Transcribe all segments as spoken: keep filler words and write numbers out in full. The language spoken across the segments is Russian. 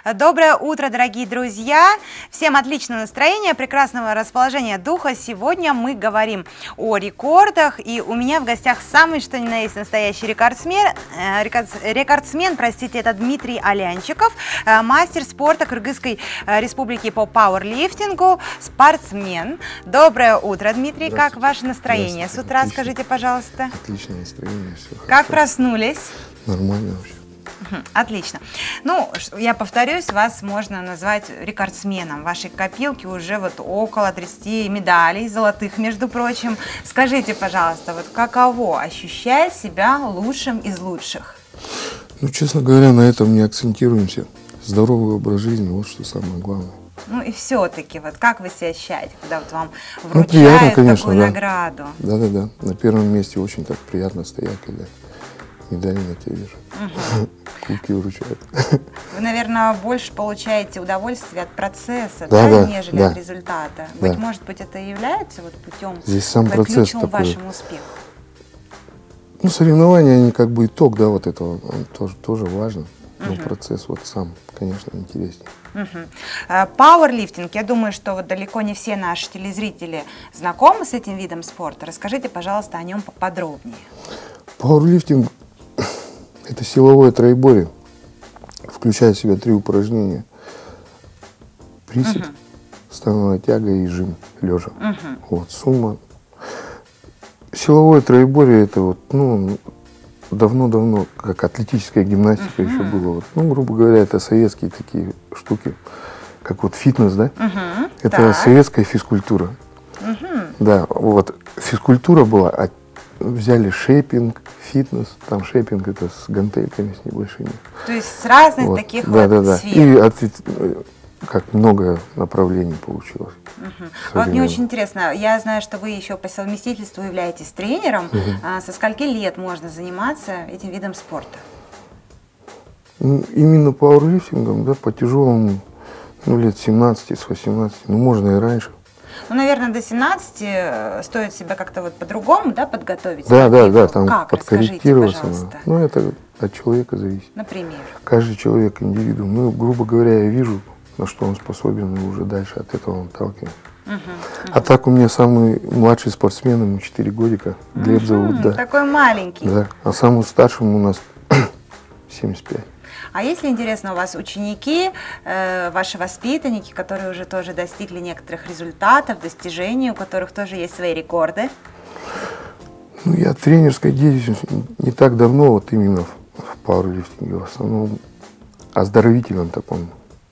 Доброе утро, дорогие друзья! Всем отличного настроения, прекрасного расположения духа. Сегодня мы говорим о рекордах, и у меня в гостях самый что ни на есть настоящий рекордсмен, э, рекорд, рекордсмен, простите, это Дмитрий Алянчиков, э, мастер спорта Кыргызской э, республики по пауэрлифтингу, спортсмен. Доброе утро, Дмитрий, как ваше настроение? С утра Отлично. Скажите, пожалуйста. Отличное настроение, все Как хорошо. проснулись? Нормально вообще. Отлично. Ну, я повторюсь, вас можно назвать рекордсменом. В вашей копилке уже вот около тридцати медалей, золотых, между прочим. Скажите, пожалуйста, вот каково ощущать себя лучшим из лучших? Ну, честно говоря, на этом не акцентируемся. Здоровый образ жизни, вот что самое главное. Ну и все-таки, вот как вы себя ощущаете, когда вот вам Ну, вручают приятно, конечно, такую да. награду? Да-да-да. На первом месте очень так приятно стоять, когда медали на тебя вижу. Угу. Кубки вручают. Вы, наверное, больше получаете удовольствие от процесса, Да, да, да, нежели да. от результата. Да. Быть может быть, это и является вот путем, Здесь сам процесс ключом к такой. вашему успеху? Ну, соревнования, они как бы итог, да, вот этого, он тоже, тоже важно. Но Мгм. процесс вот сам, конечно, интереснее. Мгм. Пауэрлифтинг, я думаю, что вот далеко не все наши телезрители знакомы с этим видом спорта. Расскажите, пожалуйста, о нем поподробнее. Пауэрлифтинг – это силовое троеборье, включая в себя три упражнения. Присед, Мгм. становая тяга и жим лежа. Мгм. Вот, сумма. Силовое троеборье – это вот, ну, давно-давно, как атлетическая гимнастика еще было. Вот, ну, грубо говоря, это советские такие штуки, как вот фитнес, да? Мгм. Это Так. советская физкультура. Мгм. Да, вот физкультура была, а взяли шейпинг, фитнес, там шейпинг это с гантельками, с небольшими. То есть с разных Вот. таких да, вот да, да. сфер. И от- как много направлений получилось. Мгм. А вот мне современно. очень интересно, я знаю, что вы еще по совместительству являетесь тренером. А со скольки лет можно заниматься этим видом спорта? Ну, именно пауэрлифтингом, да, по тяжелому, ну, лет семнадцати, с восемнадцати, ну, можно и раньше. Ну, наверное, до семнадцати э, стоит себя как-то вот по-другому, да, подготовить? Да, да, Спортивно? да, там Как? Расскажите, подкорректироваться. пожалуйста. Ну, это от человека зависит. Например. Каждый человек индивидуум. Ну, грубо говоря, я вижу, на что он способен, и уже дальше от этого он отталкивается. Мгм. А так у меня самый младший спортсмен, ему четыре годика, Глеб зовут, М, да. Такой маленький. да. А самому старшему у нас семьдесят пять. А если интересно, у вас ученики, э, ваши воспитанники, которые уже тоже достигли некоторых результатов, достижений, у которых тоже есть свои рекорды? Ну, я тренерской деятельностью не так давно, вот именно в, в пауэрлифтинге, в основном оздоровительном таком,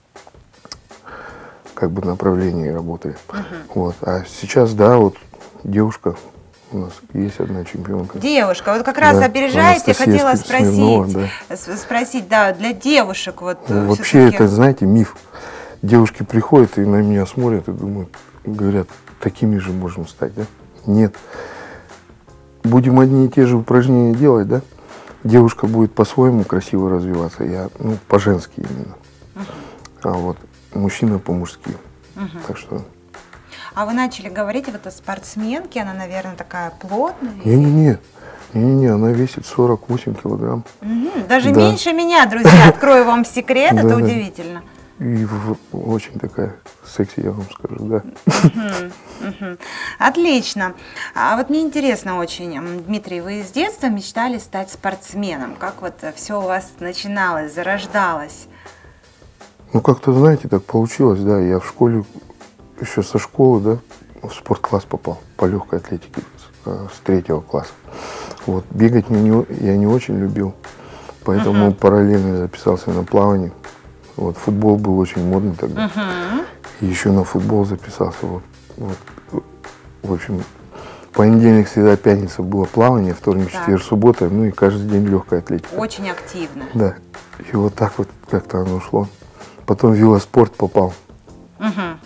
как бы, направлении работали. Вот. А сейчас, да, вот девушка у нас есть одна чемпионка. Девушка, вот как раз Да, опережаете, Анастасия хотела Ск- Смирнова, спросить, с- спросить, да, для девушек вот. э, Ну, вообще, всё-таки- это, знаете, миф. Девушки приходят и на меня смотрят и думают, говорят, такими же можем стать, да? Нет. Будем одни и те же упражнения делать, да? Девушка будет по-своему красиво развиваться, я, ну, по-женски именно. А вот мужчина по-мужски. Мгм. Так что... А вы начали говорить вот о спортсменке, она, наверное, такая плотная. Не-не-не, не-не-не, она весит сорок восемь килограмм. Мгм. Даже Да. меньше меня, друзья, открою вам секрет, это Да-да. удивительно. И в- очень такая секси, я вам скажу, да. Мгм, мгм. Отлично. А вот мне интересно очень, м, Дмитрий, вы с детства мечтали стать спортсменом? Как вот все у вас начиналось, зарождалось? Ну, как-то, знаете, так получилось, да. Я в школе, еще со школы, да, в спорткласс попал по легкой атлетике с, э, с третьего класса. Вот, бегать мне не, я не очень любил, поэтому Мгм. параллельно записался на плавание. Вот, футбол был очень модный тогда. Мгм. И еще на футбол записался. Вот, вот. В общем, понедельник, среда, пятница было плавание, вторник, Так. четверг, суббота, ну и каждый день легкая атлетика. Очень активно. Да. И вот так вот как-то оно шло. Потом в велоспорт попал. Мгм.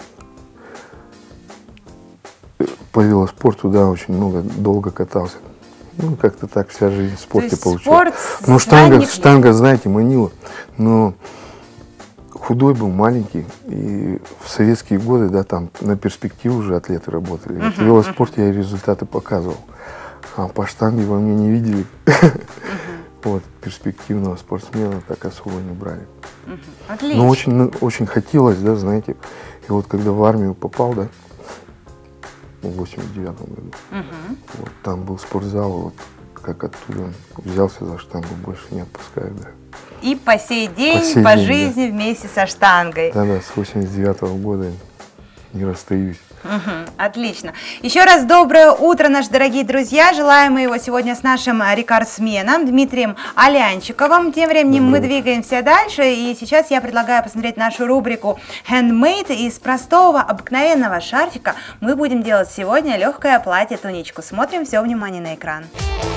По велоспорту, да, очень много, долго катался. Ну, как-то так вся жизнь в спорте есть получилась. спорт Ну, с штанга, ранних лет. штанга, знаете, манила. Но худой был, маленький. И в советские годы, да, там на перспективу уже атлеты работали. Вот в Мгм, велоспорте я результаты показывал. А по штанге во мне не видели. Вот, перспективного спортсмена так особо не брали. Угу. Отлично. Но очень, очень хотелось, да, знаете. И вот когда в армию попал, да, в восемьдесят девятом году, угу. вот, там был спортзал, вот как оттуда взялся за штангу, больше не отпускаю, да. И по сей день, по, по, сей по день, жизни да. вместе со штангой. Да-да, с восемьдесят девятого года не расстаюсь. Угу, отлично. Еще раз доброе утро, наши дорогие друзья. Желаем мы его сегодня с нашим рекордсменом Дмитрием Алянчиковым. Тем временем доброе. Мы двигаемся дальше. И сейчас я предлагаю посмотреть нашу рубрику Handmade. Из простого, обыкновенного шарфика мы будем делать сегодня легкое платье-туничку. Смотрим, все внимание на экран.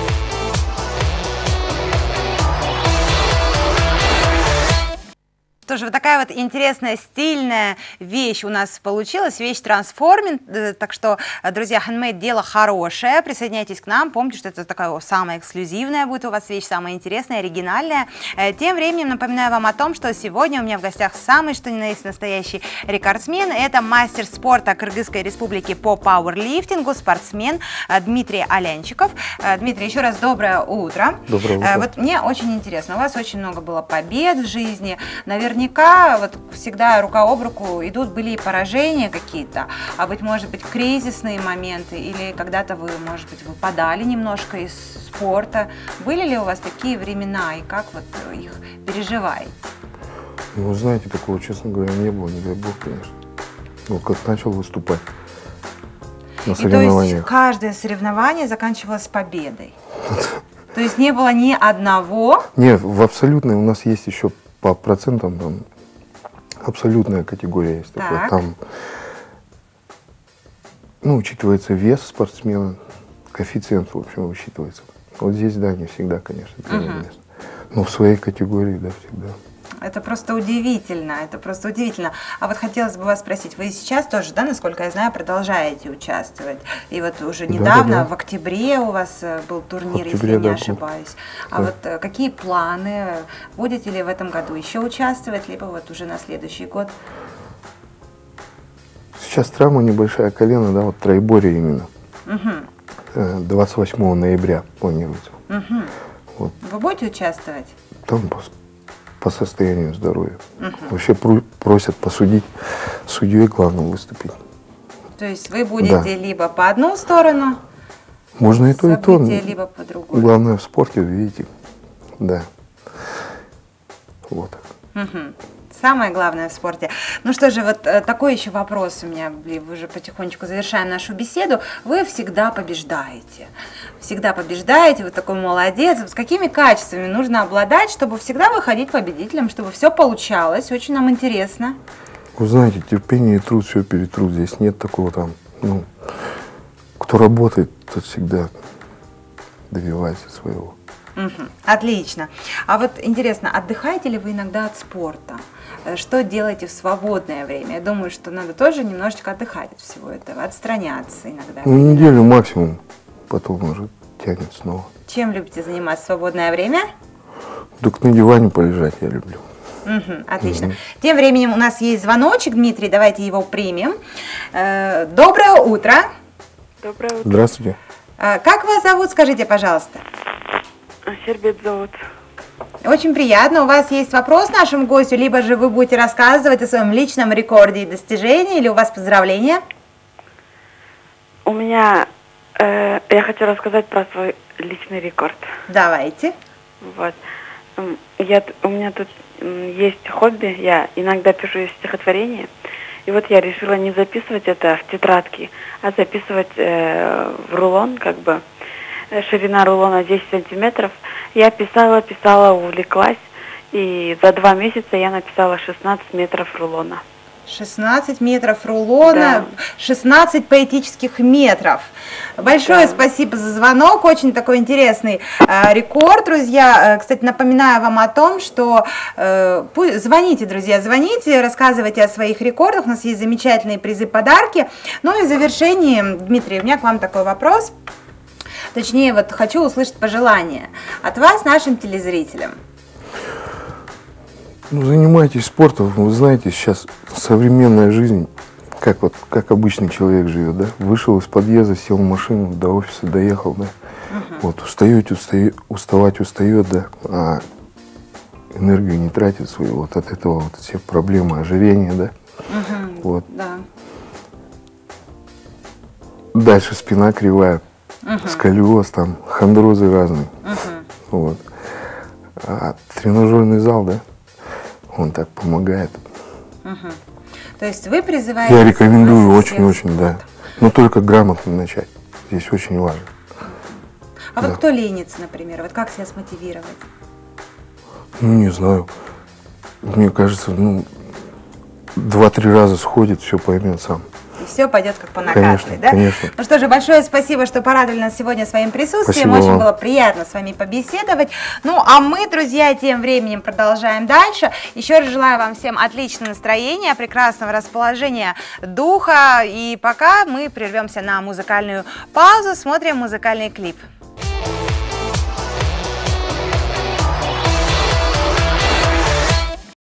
Тоже вот такая вот интересная, стильная вещь у нас получилась, вещь трансформинг, так что, друзья, handmade дело хорошее, присоединяйтесь к нам, помните, что это такая самая эксклюзивная будет у вас вещь, самая интересная, оригинальная. Тем временем напоминаю вам о том, что сегодня у меня в гостях самый что ни на есть настоящий рекордсмен, это мастер спорта Кыргызской республики по пауэрлифтингу, спортсмен Дмитрий Алянчиков. Дмитрий, еще раз доброе утро. Доброе утро. Вот мне очень интересно, у вас очень много было побед в жизни, наверное, Наверняка вот всегда рука об руку идут, были и поражения какие-то, а быть может быть кризисные моменты, или когда-то вы, может быть, выпадали немножко из спорта. Были ли у вас такие времена, и как вот их переживаете? Ну, знаете, такого, честно говоря, не было, не дай бог, конечно. Ну, как начал выступать на соревнованиях. И то есть каждое соревнование заканчивалось победой? То есть не было ни одного? Нет, в абсолютной у нас есть еще по процентам, там абсолютная категория есть такая. Там, ну, учитывается вес спортсмена, коэффициент, в общем, учитывается. Вот здесь, да, не всегда, конечно, первое место. Но в своей категории, да, всегда. Это просто удивительно, это просто удивительно. А вот хотелось бы вас спросить, вы сейчас тоже, да, насколько я знаю, продолжаете участвовать? И вот уже недавно, да, да, да. в октябре у вас был турнир, октябре, если я не да, ошибаюсь. А да. вот какие планы? Будете ли в этом году еще участвовать, либо вот уже на следующий год? Сейчас травма небольшая, колено, да, вот троеборье именно. Угу. двадцать восьмого ноября планируется. Угу. Вот. Вы будете участвовать? Там по состоянию здоровья. Угу. Вообще просят посудить, судьей главное выступить. То есть вы будете да. либо по одну сторону, можно и то, и то. Либо по другой. Главное в спорте, видите, да. Вот. Угу. Самое главное в спорте. Ну что же, вот такой еще вопрос у меня, мы уже потихонечку завершаем нашу беседу. Вы всегда побеждаете. Всегда побеждаете, вы такой молодец. С какими качествами нужно обладать, чтобы всегда выходить победителем, чтобы все получалось? Очень нам интересно. Вы знаете, терпение и труд все перетрут. Здесь нет такого там, ну, кто работает, тот всегда добивается своего. Угу. Отлично. А вот интересно, отдыхаете ли вы иногда от спорта? Что делаете в свободное время? Я думаю, что надо тоже немножечко отдыхать от всего этого, отстраняться иногда. Ну, неделю максимум, потом уже тянет снова. Чем любите заниматься в свободное время? Так на диване полежать я люблю. Угу, отлично. Угу. Тем временем у нас есть звоночек, Дмитрий, давайте его примем. Доброе утро. Доброе утро. Здравствуйте. Как вас зовут, скажите, пожалуйста? Сербет зовут. Очень приятно. У вас есть вопрос нашему гостю, либо же вы будете рассказывать о своем личном рекорде и достижении, или у вас поздравления? У меня, э, я хочу рассказать про свой личный рекорд. Давайте. Вот. Я, у меня тут есть хобби, я иногда пишу стихотворения, и вот я решила не записывать это в тетрадки, а записывать э, в рулон, как бы. Ширина рулона десять сантиметров. Я писала, писала, увлеклась, и за два месяца я написала шестнадцать метров рулона. шестнадцать метров рулона, да. шестнадцать поэтических метров. Большое да. спасибо за звонок, очень такой интересный э, рекорд, друзья. Кстати, напоминаю вам о том, что э, звоните, друзья, звоните, рассказывайте о своих рекордах, у нас есть замечательные призы, подарки. Ну и в завершении, Дмитрий, у меня к вам такой вопрос. Точнее, вот хочу услышать пожелания от вас, нашим телезрителям. Ну, занимайтесь спортом. Вы знаете, сейчас современная жизнь, как вот как обычный человек живет, да? Вышел из подъезда, сел в машину, до офиса доехал, да? Угу. Вот, устаете, устаю, уставать устает, да, а энергию не тратит свою. Вот от этого вот все проблемы ожирения, да. Угу. Вот. Да. Дальше спина кривая, Угу. сколиоз, там, хондрозы разные. Угу. Вот. А тренажерный зал, да, он так помогает. Угу. То есть вы призываете... Я рекомендую очень, очень-очень, да. Но только грамотно начать. Здесь очень важно. А да. вот кто ленится, например? Вот как себя смотивировать? Ну, не знаю. Мне кажется, ну, два-три раза сходит, все поймет сам. И все пойдет как по накатанной, Конечно, да? конечно. Ну что же, большое спасибо, что порадовали нас сегодня своим присутствием. Спасибо Очень вам. было приятно с вами побеседовать. Ну, а мы, друзья, тем временем продолжаем дальше. Еще раз желаю вам всем отличного настроения, прекрасного расположения духа. И пока мы прервемся на музыкальную паузу, смотрим музыкальный клип.